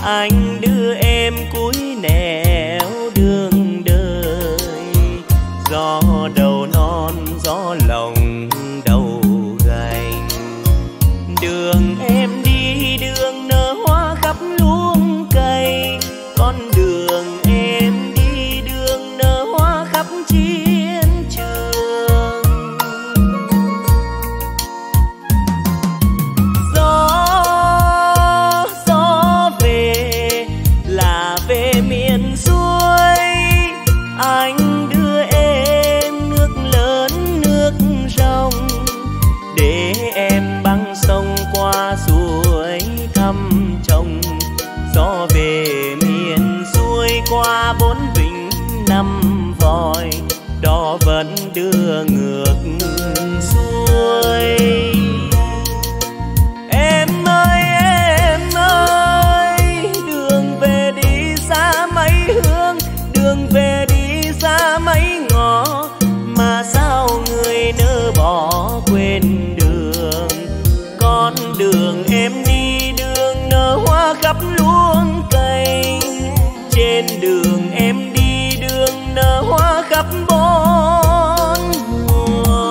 anh đưa em cuối nẻo đường đời. Gió đầu non gió lòng đầu gành, đường em đi đường nở hoa khắp luống cây. Con đường em đi đường nở hoa khắp chiến trường. Gió về là về miền xuôi, anh đưa em nước lớn nước ròng, để em băng sông qua suối thăm chồng. Gió về miền xuôi qua 4 vịnh 5 vòi, đó vẫn đưa ngược xuôi. Em ơi, đường về đi xa mấy hướng, đường về đi xa mấy ngõ, mà sao người nỡ bỏ quên đường. Con đường em đi đường nở hoa khắp luống cây, trên đường em đi đường nở hoa khắp bốn mùa.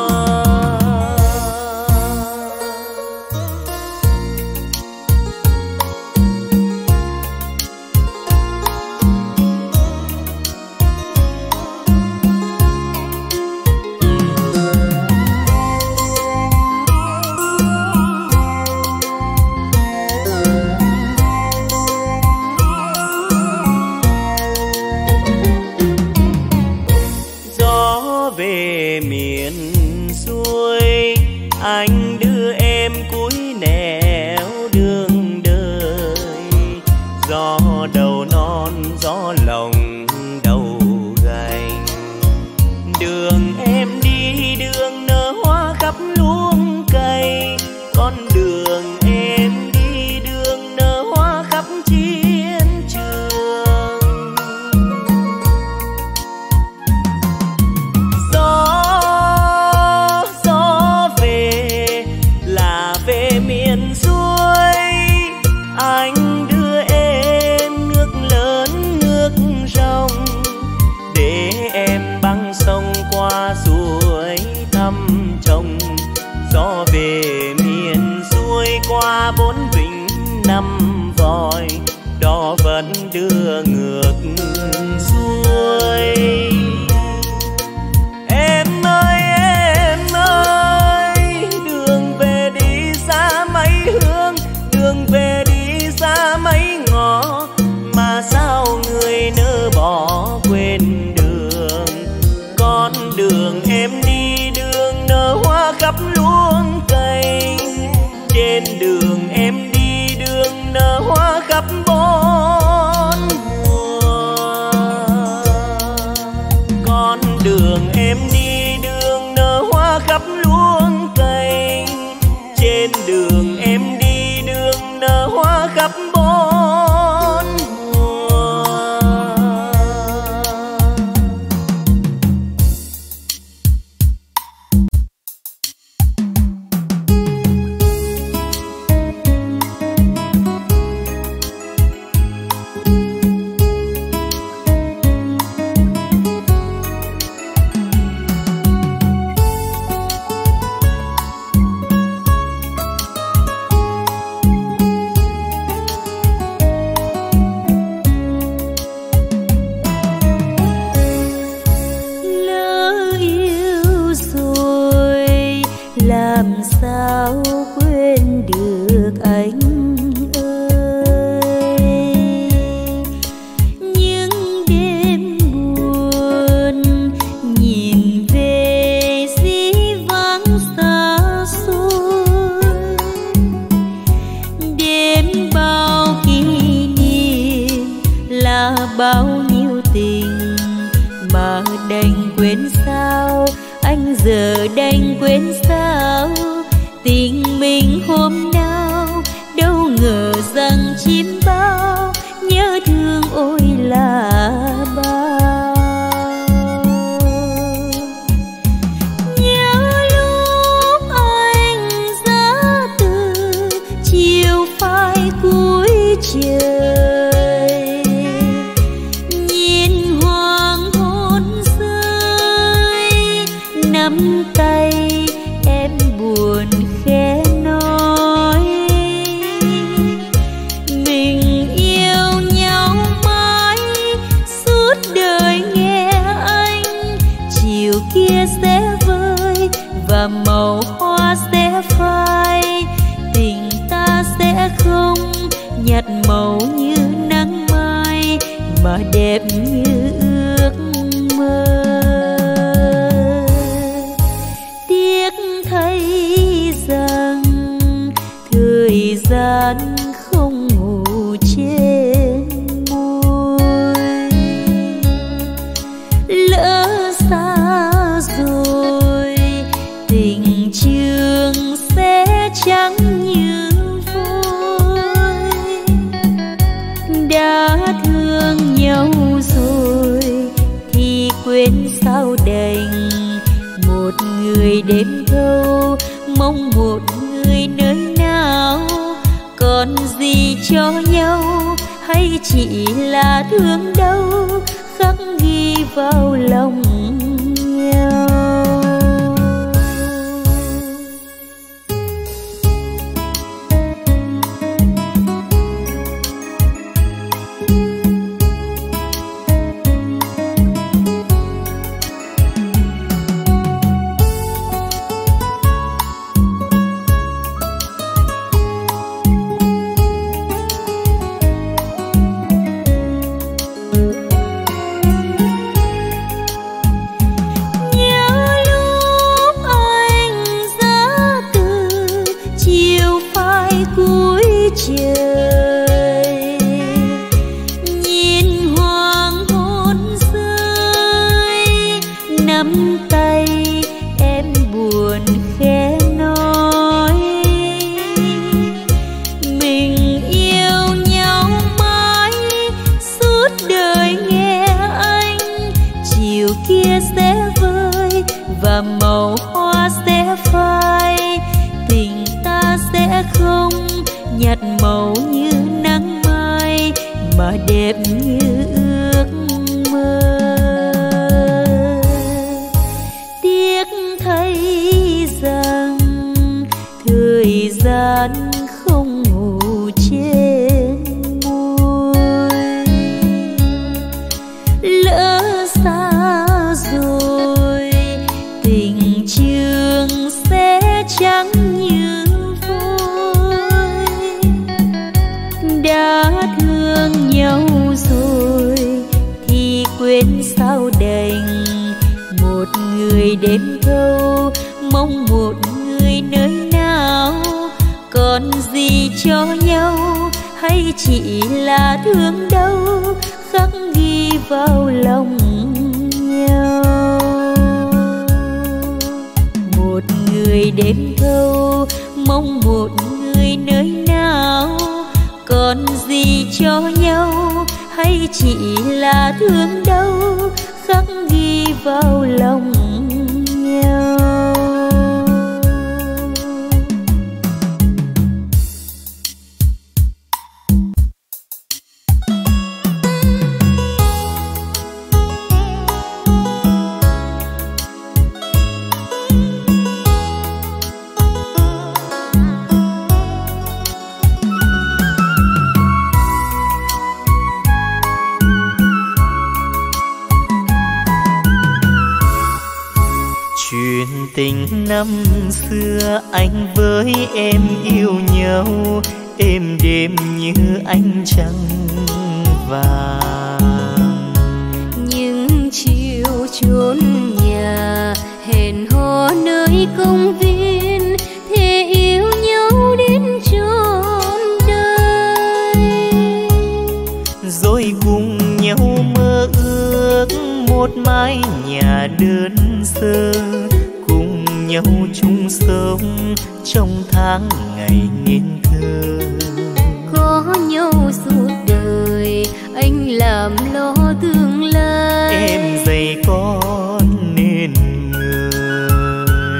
Về miền xuôi, anh đưa em cuối nẻo đường đời. Gió đầu non gió lòng đầu gành, đường em đi đường nở hoa khắp luống cây. Con đường em đi đường nở hoa khắp chiến trường. Gió về là về miền xuôi, anh đưa em nước lớn nước ròng, để em băng sông qua suối thăm chồng. Gió về miền xuôi qua 4 vịnh 5 vòi, đó vẫn đưa ngược xuôi. Em ơi, đường về đi xa mấy hướng, đường về đi xa mấy ngõ, mà sao người nỡ bỏ quên đường. Con đường em đi đường nở hoa khắp luống cây, trên đường em đi đường nở hoa khắp bốn mùa. Con đường em đi đường nở hoa khắp luống cây, trên đường em đi đường nở hoa khắp bốn mùa. Làm sao quên được anh ơi, những đêm buồn nhìn về dĩ vãng xa xôi, đêm bao kỷ niệm là bao nhiêu tình mà đành quên sao. Anh giờ đành quên sao tình mình hôm nào, đâu ngờ rằng chim bao nhớ thương ôi là bao. Nhớ lúc anh ra từ chiều phai cuối trời, mà đẹp như ước mơ. Tiếc thấy rằng thời gian không ngủ trên môi, lỡ xa rồi tình trường sẽ chẳng như vôi. Đã thương nhau rồi thì quên sao đành, một người đêm thâu mong một người nơi nào. Còn gì cho nhau hay chỉ là thương đau khắc ghi vào lòng nhau. Màu hoa sẽ phai, tình ta sẽ không nhạt màu như nắng mai mà đẹp như ước mơ. Tiếc thấy rằng thời gian không ngủ trên môi, lỡ xa rồi tình trường sẽ chẳng như vôi. Đã thương nhau rồi thì quên sao đành, một người đêm thâu mong một người nơi nào. Còn gì cho nhau hay chỉ là thương đau khắc ghi vào lòng nhau. Một người đêm thâu mong một người nơi nào. Còn gì cho nhau hay chỉ là thương đau khắc ghi vào lòng nhau. Tình năm xưa anh với em yêu nhau, êm đêm như ánh trăng vàng. Những chiều chốn nhà hẹn hò nơi công viên, thề yêu nhau đến trọn đời. Rồi cùng nhau mơ ước một mái nhà đơn sơ, nhau chung sống trong tháng ngày niên thơ. Có nhau suốt đời anh làm lo tương lai, em dạy con nên người.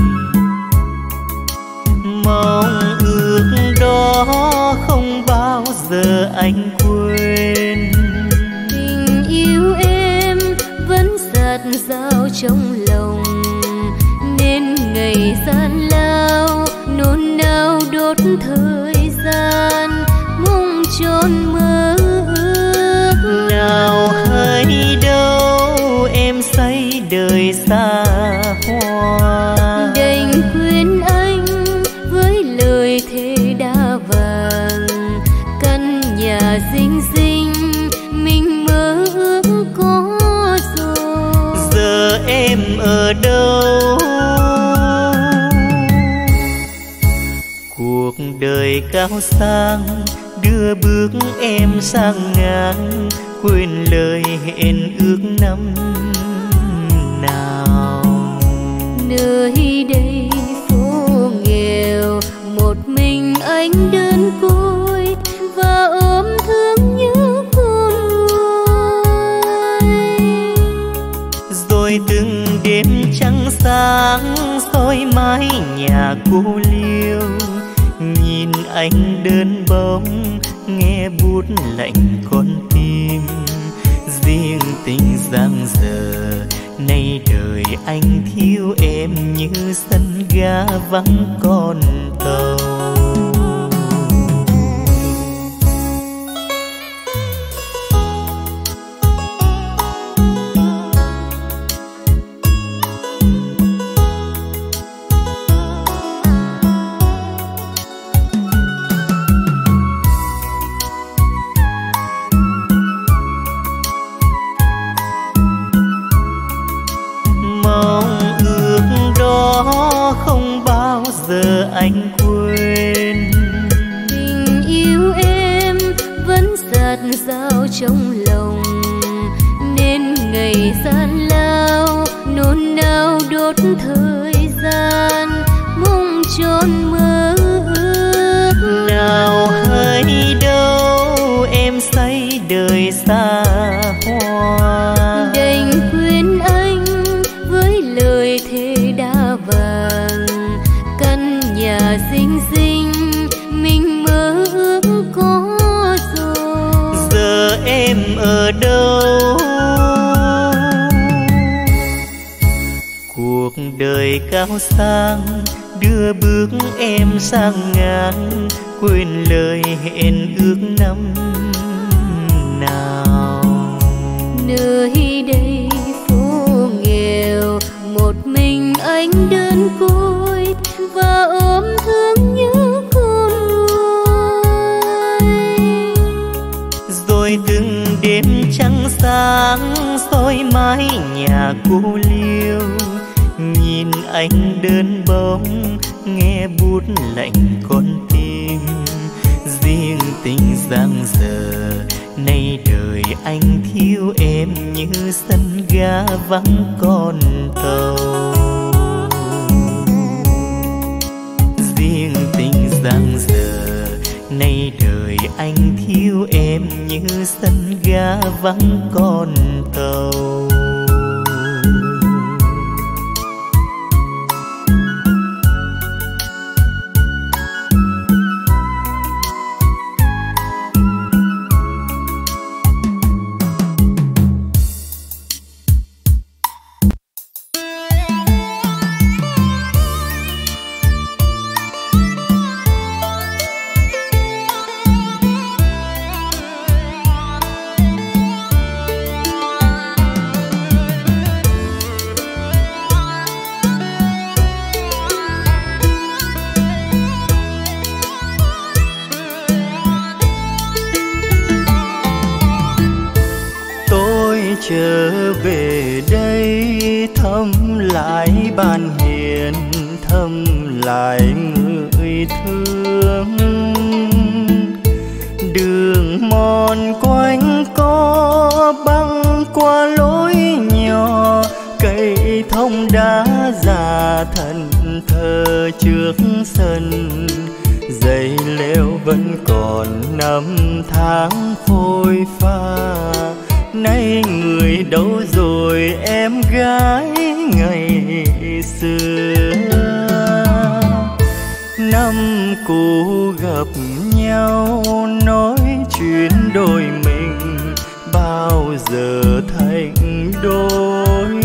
Mong ước đó không bao giờ anh quên, tình yêu em vẫn dạt dao trong lòng. Nên ngày gian lao nôn nao đốt thời gian, mong tròn mơ ước. Nào hay đâu em say đời xa hoa, đành quên anh với lời thề đa vàng. Căn nhà xinh xinh mình mơ đời cao sang đưa bước em sang ngang, quên lời hẹn ước năm nào. Nơi đây phố nghèo, một mình anh đơn côi và ôm thương nhớ con người. Rồi từng đêm trăng sáng soi mái nhà cô liêu, nhìn anh đơn bóng nghe buốt lạnh con tim. Riêng tình giang giờ nay đời anh thiếu em như sân ga vắng con tàu. Giờ anh quên tình yêu em vẫn dạt dao trong lòng, nên ngày gian lao nôn nao đốt thời gian mong tròn mơ ước. Nào hay đâu em say đời xa hoa, đành khuyên anh với lời thề đã vàng, nhà xinh xinh mình mơ ước có rồi. Giờ em ở đâu? Cuộc đời cao sang đưa bước em sang ngang, quên lời hẹn ước năm nào. Nơi đây phố nghèo, một mình anh đơn côi và ôm thương nhớ con người. Rồi từng đêm trăng sáng soi mái nhà cô liêu, nhìn anh đơn bóng nghe buốt lạnh con tim. Riêng tình giang giờ nay đời anh thiếu em như sân ga vắng con tàu. Riêng tình giang giờ nay đời anh thiếu em như sân ga vắng con tàu. Trở về đây thăm lại ban hiền, thăm lại người thương. Đường mòn quanh co băng qua lối nhỏ, cây thông đá già thần thờ trước sân. Dây leo vẫn còn năm tháng phôi pha, nay người đâu rồi em gái ngày xưa. Năm cũ gặp nhau nói chuyện đôi mình, bao giờ thành đôi.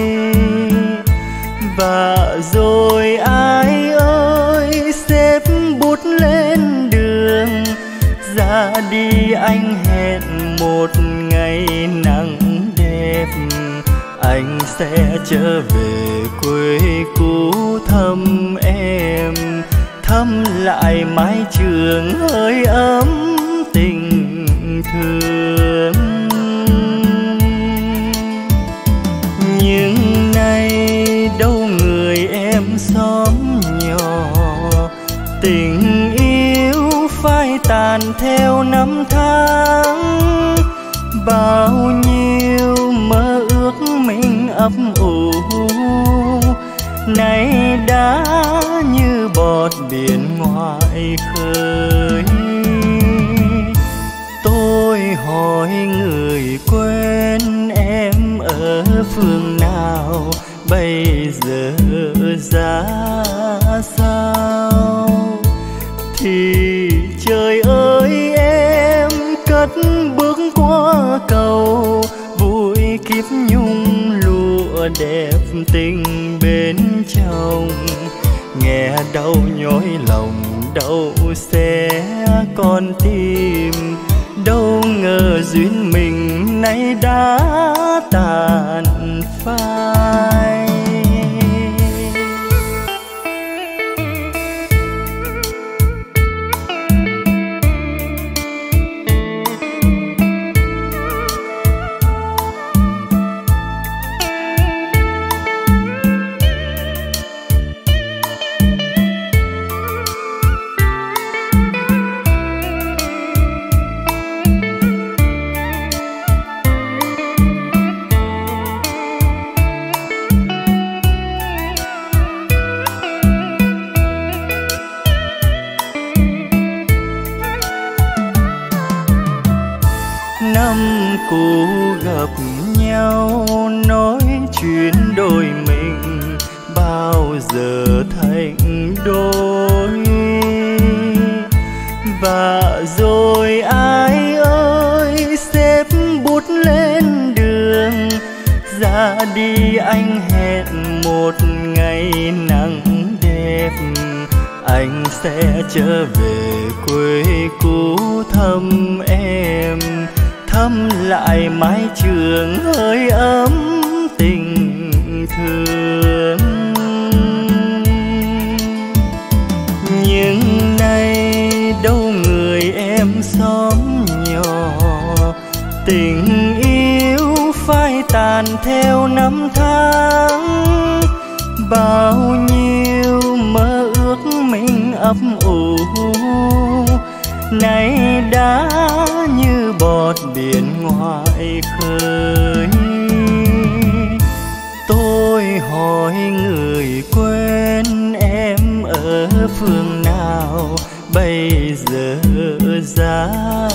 Và rồi ai ơi xếp bút lên đường, ra đi anh hẹn một ngày nắng đẹp. Anh sẽ trở về quê cũ thăm em, thăm lại mái trường hơi ấm tình thương. Nhưng nay đâu người em xóm nhỏ, tình yêu năm tháng. Bao nhiêu mơ ước mình ấp ủ nay đã như bọt biển ngoài khơi. Tôi hỏi người quen em ở phương nào, bây giờ ra sao? Thì trời ơi em cất bước qua cầu, vui kiếp nhung lụa đẹp tình bên chồng. Nghe đau nhói lòng đau xé con tim, đâu ngờ duyên mình nay đã tàn phai. Năm cũ gặp nhau nói chuyện đôi mình, bao giờ thành đôi. Và rồi ai ơi xếp bút lên đường, ra đi anh hẹn một ngày nắng đẹp. Anh sẽ trở về quê cũ thăm em, thăm lại mái trường hơi ấm tình thương. Nhưng nay đâu người em xóm nhỏ, tình yêu phai tàn theo năm tháng. Bao nhiêu mơ ước mình ấp ủ nay đã như bọt biển ngoài khơi. Tôi hỏi người quen em ở phương nào, bây giờ ra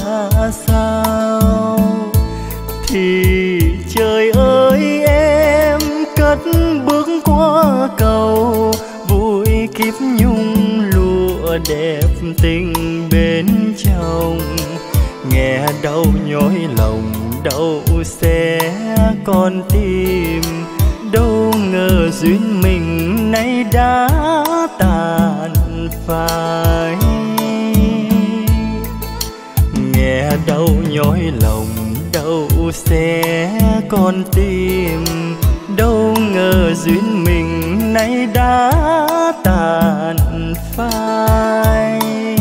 sao? Thì trời ơi em cất bước qua cầu, vui kiếp nhung lụa đẹp tình bên chồng. Nghe đau nhói lòng đau xé con tim, đâu ngờ duyên mình nay đã tàn phai. Nghe đau nhói lòng đau xé con tim, đâu ngờ duyên mình nay đã tàn phai.